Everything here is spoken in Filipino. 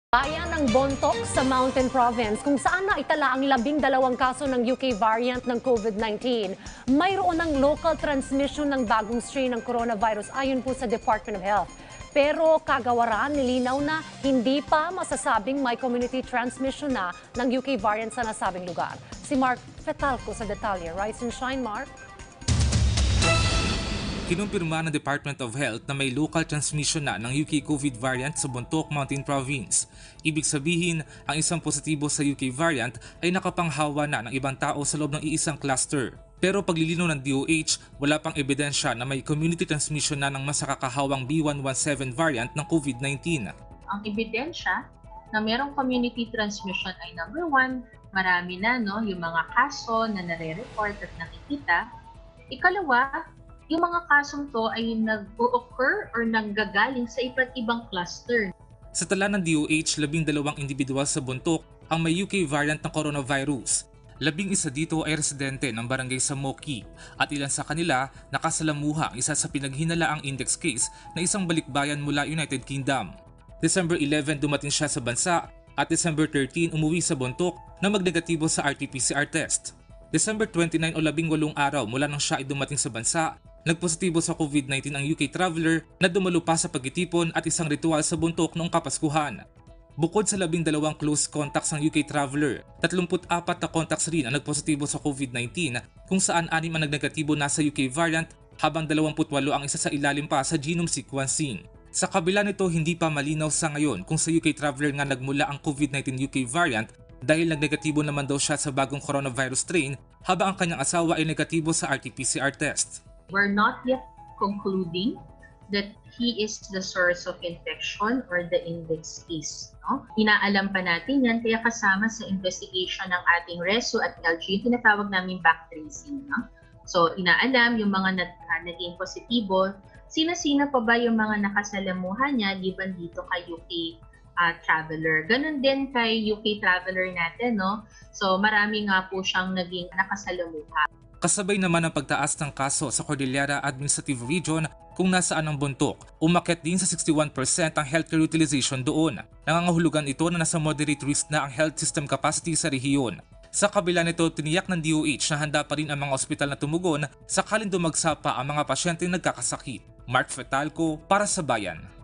Bayan ng Bontoc sa Mountain Province kung saan naitala ang 12 kaso ng UK variant ng COVID-19. Mayroon ng local transmission ng bagong strain ng coronavirus ayon po sa Department of Health. Pero kagawaran nilinaw na hindi pa masasabing may community transmission na ng UK variant sa nasabing lugar. Si Mark Fetalco sa detalye. Rise and shine, Mark. Kinumpirma ng Department of Health na may local transmission na ng UK COVID variant sa Bontoc Mountain Province. Ibig sabihin, ang isang positibo sa UK variant ay nakapanghawa na ng ibang tao sa loob ng iisang cluster. Pero paglilinaw ng DOH, wala pang ebidensya na may community transmission na ng mas nakakahawang B117 variant ng COVID-19. Ang ebidensya na mayroong community transmission ay number 1, marami na yung mga kaso na nare-report at nakikita. Ikalawa, yung mga kasong to ay nag-occur or nanggagaling sa iba't ibang cluster. Sa tala ng DOH, 12 individual sa Bontoc ang may UK variant ng coronavirus. 11 dito ay residente ng barangay Samoki at ilan sa kanila nakasalamuha ang isa sa pinaghinalaang index case na isang balikbayan mula United Kingdom. December 11 dumating siya sa bansa at December 13 umuwi sa Bontoc na magnegatibo sa RT-PCR test. December 29 o 18 araw mula nang siya ay dumating sa bansa, nagpositibo sa COVID-19 ang UK traveler na dumalo pa sa pagtitipon at isang ritual sa Bontoc noong Kapaskuhan. Bukod sa 12 close contacts ng UK traveler, 34 na contacts rin ang nagpositibo sa COVID-19 kung saan 6 ang nagnegatibo na sa UK variant habang 28 ang isa sa ilalim pa sa genome sequencing. Sa kabila nito, hindi pa malinaw sa ngayon kung sa UK traveler nga nagmula ang COVID-19 UK variant dahil nagnegatibo naman daw siya sa bagong coronavirus strain habang ang kanyang asawa ay negatibo sa RT-PCR test. We're not yet concluding that he is the source of infection or the index case. Inaalam pa natin yan, kaya kasama sa investigation ng ating RESO at LG, yung tinatawag namin back tracing. So inaalam yung mga naging positibo, sino-sino pa ba yung mga nakasalamuhan niya given dito kay UK traveler. Ganon din kay UK traveler natin, So marami nga po siyang naging nakasalamuha. Kasabay naman ang pagtaas ng kaso sa Cordillera Administrative Region kung nasaan ang Bontoc, umakyat din sa 61% ang healthcare utilization doon. Nangangahulugan ito na nasa moderate risk na ang health system capacity sa rehiyon. Sa kabila nito, tiniyak ng DOH na handa pa rin ang mga ospital na tumugon sakaling dumagsa pa ang mga pasyenteng nagkakasakit. Mark Fetalco para sa Bayan.